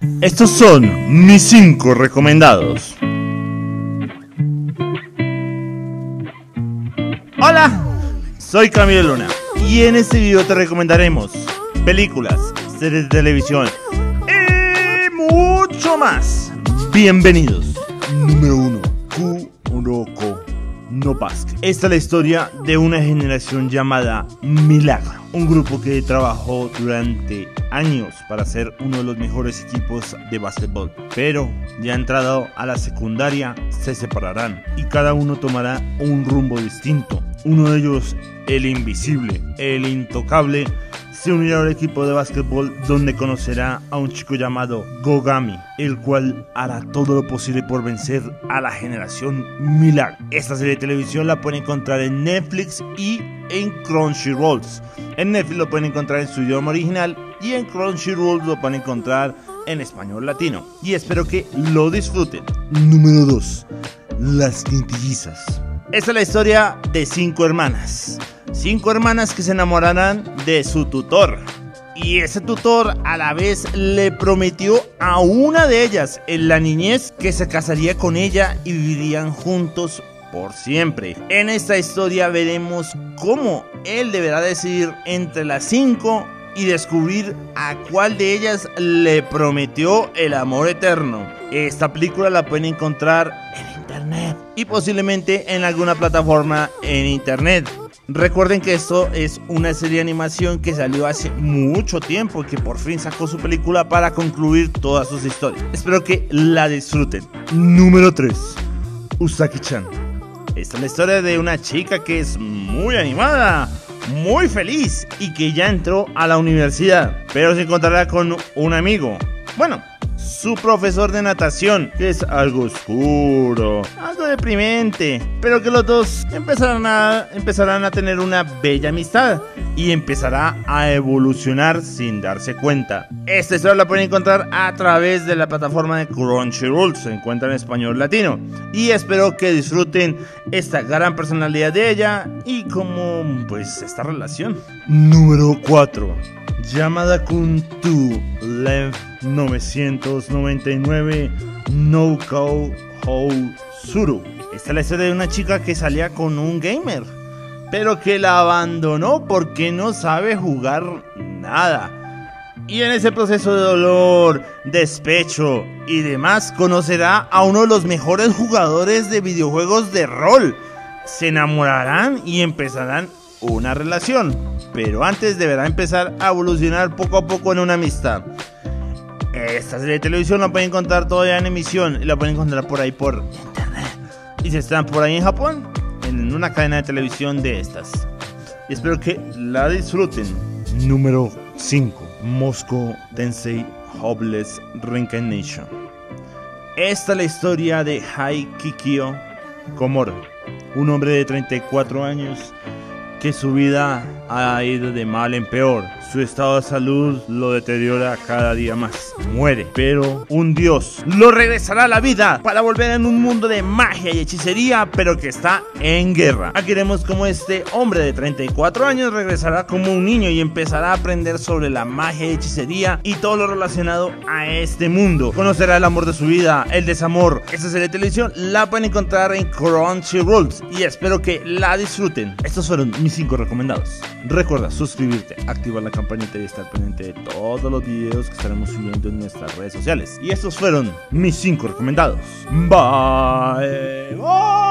Estos son mis 5 recomendados. Hola, soy Camilo Luna y en este video te recomendaremos películas, series de televisión y mucho más. Bienvenidos. Número 1. Kuroko no Basket. Esta es la historia de una generación llamada Milagro, un grupo que trabajó durante años para ser uno de los mejores equipos de básquetbol, pero ya entrado a la secundaria se separarán y cada uno tomará un rumbo distinto. Uno de ellos, el invisible, el intocable, se unirá al equipo de básquetbol donde conocerá a un chico llamado Gogami, el cual hará todo lo posible por vencer a la generación Milagro. Esta serie de televisión la pueden encontrar en Netflix y en Crunchyroll. En Netflix lo pueden encontrar en su idioma original y en Crunchyroll lo pueden encontrar en español latino. Y espero que lo disfruten. Número 2. Las quintillizas. Esta es la historia de 5 hermanas. 5 hermanas que se enamorarán de su tutor. Y ese tutor a la vez le prometió a una de ellas en la niñez que se casaría con ella y vivirían juntos por siempre. En esta historia veremos cómo él deberá decidir entre las 5 y descubrir a cuál de ellas le prometió el amor eterno. Esta película la pueden encontrar en internet y posiblemente en alguna plataforma en internet. Recuerden que esto es una serie de animación que salió hace mucho tiempo y que por fin sacó su película para concluir todas sus historias. Espero que la disfruten. Número 3. Usagi-chan. Esta es la historia de una chica que es muy animada, muy feliz y que ya entró a la universidad, pero se encontrará con un amigo. Bueno, su profesor de natación, que es algo oscuro, algo deprimente, pero que los dos empezarán a tener una bella amistad y empezará a evolucionar sin darse cuenta. Esta historia la pueden encontrar a través de la plataforma de Crunchyroll, se encuentra en español latino, y espero que disfruten esta gran personalidad de ella y como pues esta relación. Número 4. Yamada-kun to Lev 999 no Kou Hou Suru. Esta es la historia de una chica que salía con un gamer, pero que la abandonó porque no sabe jugar nada. Y en ese proceso de dolor, despecho y demás, conocerá a uno de los mejores jugadores de videojuegos de rol. Se enamorarán y empezarán una relación, pero antes deberá empezar a evolucionar poco a poco en una amistad. Esta serie de televisión la pueden encontrar todavía en emisión y la pueden encontrar por ahí por internet. Y si están por ahí en Japón, en una cadena de televisión de estas. Y espero que la disfruten. Número 5. Mushoku Tensei Hopeless Reincarnation. Esta es la historia de Hai Kikyo Komuro, un hombre de 34 años que su vida ha ido de mal en peor. Su estado de salud lo deteriora cada día más. Muere, pero un dios lo regresará a la vida para volver en un mundo de magia y hechicería, pero que está en guerra. Aquí vemos como este hombre de 34 años regresará como un niño y empezará a aprender sobre la magia y hechicería y todo lo relacionado a este mundo. Conocerá el amor de su vida, el desamor. Esta serie de televisión la pueden encontrar en Crunchyroll y espero que la disfruten. Estos fueron mis 5 recomendados. Recuerda suscribirte, activar la campanita y estar pendiente de todos los videos que estaremos subiendo en nuestras redes sociales. Y estos fueron mis 5 recomendados. Bye. Bye.